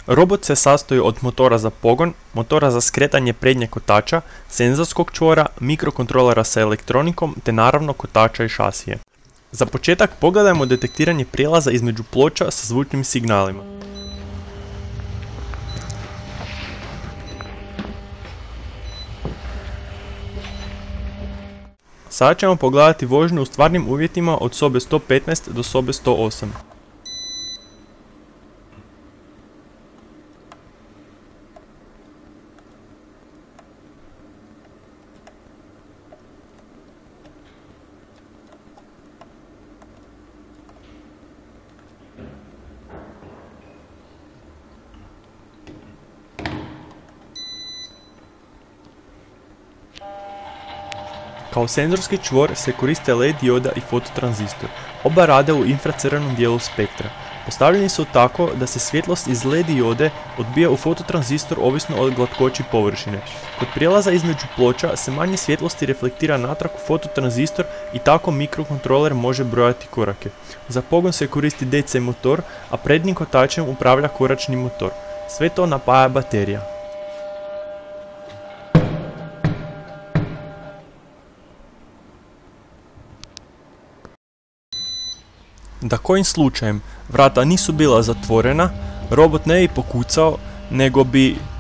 Robot se sastoji od motora za pogon, motora za skretanje prednjeg kotača, senzorskog čvora, mikrokontrolera sa elektronikom te naravno kotača i šasije. Za početak pogledajmo detektiranje prijelaza između ploča sa zvučnim signalima. Sada ćemo pogledati vožnju u stvarnim uvjetima od sobe 115 do sobe 108. Kao senzorski čvor se koriste LED dioda i fototranzistor. Oba rade u infracrvenom dijelu spektra. Postavljeni su tako da se svjetlost iz LED diode odbija u fototranzistor ovisno od glatkoći površine. Kod prijelaza između ploča se manje svjetlosti reflektira natrag u fototranzistor i tako mikrokontroler može brojati korake. Za pogon se koristi DC motor, a prednjim kotačem upravlja koračni motor. Sve to napaja baterija. Da kojim slučajem vrata nisu bila zatvorena, robot ne bi pokucao, nego bi